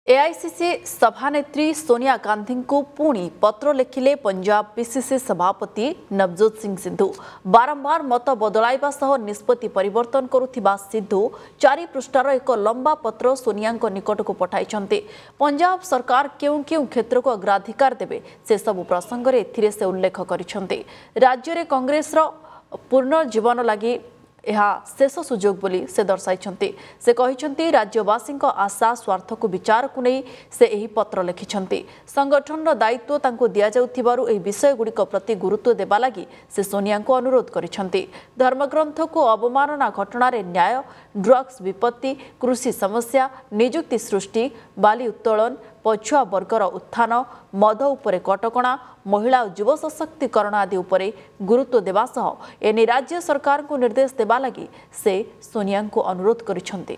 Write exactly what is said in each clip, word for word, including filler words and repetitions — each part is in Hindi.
एआईसीसी सभानेत्री सोनिया गांधी को पुणी पत्र लिखिले पंजाब पीसीसी सभापति नवजोत सिंह सिद्धू। बारंबार मत बदलाइबा सह निष्पत्ति परिवर्तन करुथिबा सिद्धू चारि पृष्ठार एक लंबा पत्र सोनिया निकट को पठाइछन्ते। पंजाब सरकार केउ केउ क्षेत्र को अग्राधिकार देबे से सब प्रसंग रे एथिरे से उल्लेख करिछन्ते। राज्य रे कांग्रेस रो पुनर्जीवन लागि यह शेष सुजोग बोली से दर्शाई। से कहिछन्ति राज्यवासी आशा स्वार्थ को विचार को नहीं से यही पत्र लिखिछन्ति। संगठन दायित्व तांको दिया जाउथिबारु एही विषय गुड़िक प्रति गुरुत्व देबा लागि से सोनिया को अनुरोध करिछन्ति। धर्मग्रंथ को अवमानना घटना रे न्याय, ड्रग्स विपत्ति, कृषि समस्या, नियुक्ति सृष्टि, बाली उत्तोलन, पछुआ वर्गर उत्थान, मद उपरे कटकणा, महिला और युव सशक्तिकरण आदि उपरे गुरुत्व देवा सह एने राज्य सरकार को निर्देश देवा लगी से सोनिया को अनुरोध करिछन्ति।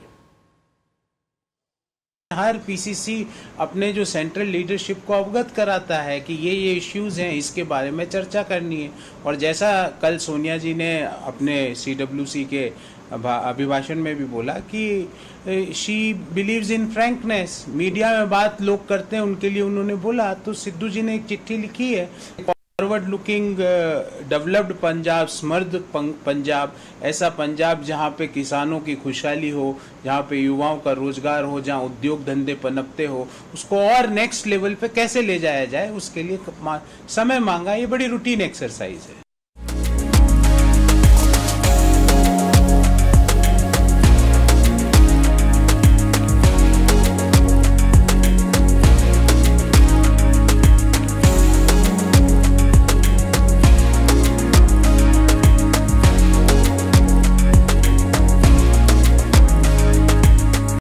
हर पीसीसी अपने जो सेंट्रल लीडरशिप को अवगत कराता है कि ये ये इश्यूज हैं, इसके बारे में चर्चा करनी है। और जैसा कल सोनिया जी ने अपने सीडब्ल्यूसी के अभिभाषण में भी बोला कि she believes in frankness, media में बात लोग करते हैं उनके लिए उन्होंने बोला। तो सिद्धू जी ने एक चिट्ठी लिखी है, फॉरवर्ड लुकिंग डेवलप्ड पंजाब, समृद्ध पंजाब, ऐसा पंजाब जहाँ पे किसानों की खुशहाली हो, जहाँ पे युवाओं का रोजगार हो, जहाँ उद्योग धंधे पनपते हो, उसको और नेक्स्ट लेवल पे कैसे ले जाया जाए, उसके लिए समय मांगा। ये बड़ी रूटीन एक्सरसाइज है।